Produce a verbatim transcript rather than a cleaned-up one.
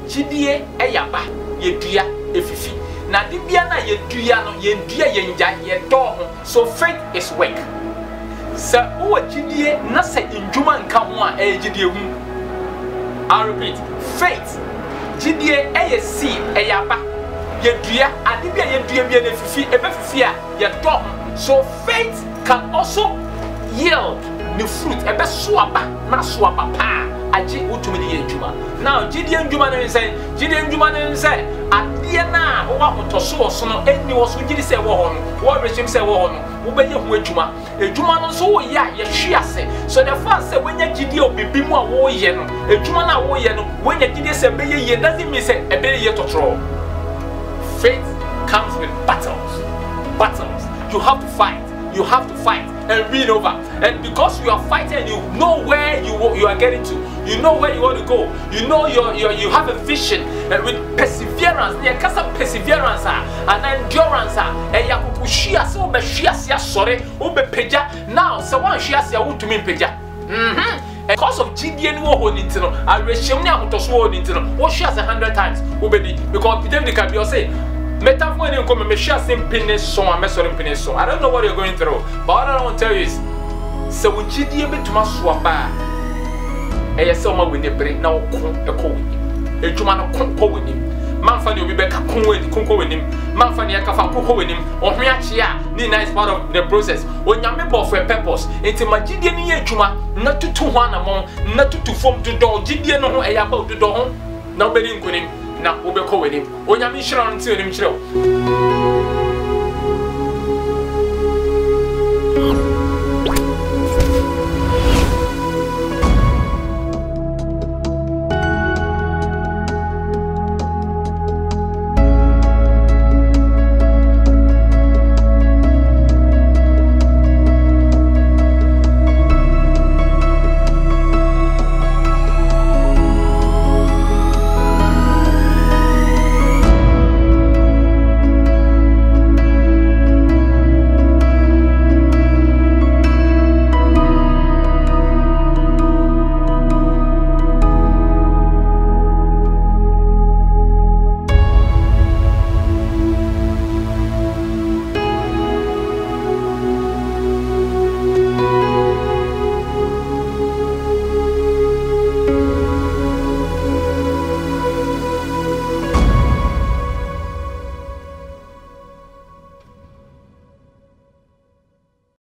jidie eyaba ye dua efifi na de bia na ye dua no ye dua ye nja ye do ho so faith is work sa o jidie na sa ndwuma nka ho a e jidie hu I repeat faith jidie eye seed eyaba ye dua ade bia ye dua bia na fifi ebe fifi a ye do so faith can also yield the fruit ebe soaba na soaba pa aji utumi de edwuma now jidie ndwuma no nsen jidie ndwuma no nsen ade na wo ahotoso so no eni wo so jidi se wo ho no wo rechim se wo ho no wo beye hu edwuma edwuma no so wo ya ye hwe ase so the fact say wenya jidie obibi mu a wo ye no edwuma na wo ye no wenya jidie se beye ye doesn't mean say ebe ye totoro faith comes with battles battles you have to fight you have to fight and win over. And because you are fighting, you know where you you are getting to. You know where you want to go. You know you you you have a vision, and with perseverance, there can some perseverance and endurance. And you could push us over share sorry over peja. Now, so one share say to me peja. Mhm. Because of G D N wo holding to no, I resume now to so holding to no. What shares a hundred times obedi because David can be say. Metaphor in come me share same penis song and measuring penis song. I don't know what you're going through, but what I want to tell you is so we jidie betuma swapa e ye se o ma we ne bre na o ko e ko we edwuma no ko ko we nim manfa ne obi be ka ko we ko ko we nim manfa ne ka fa ko ko we nim o hwe achi a ni nice part of the process onyame bo for a purpose enti ma jidie ne ye edwuma na tutu ho anamon na tutu fom do do jidie no ho e ya ba do do ho na obedi nkonim na obekọ wenim onyame hira no nti onim kyerɛw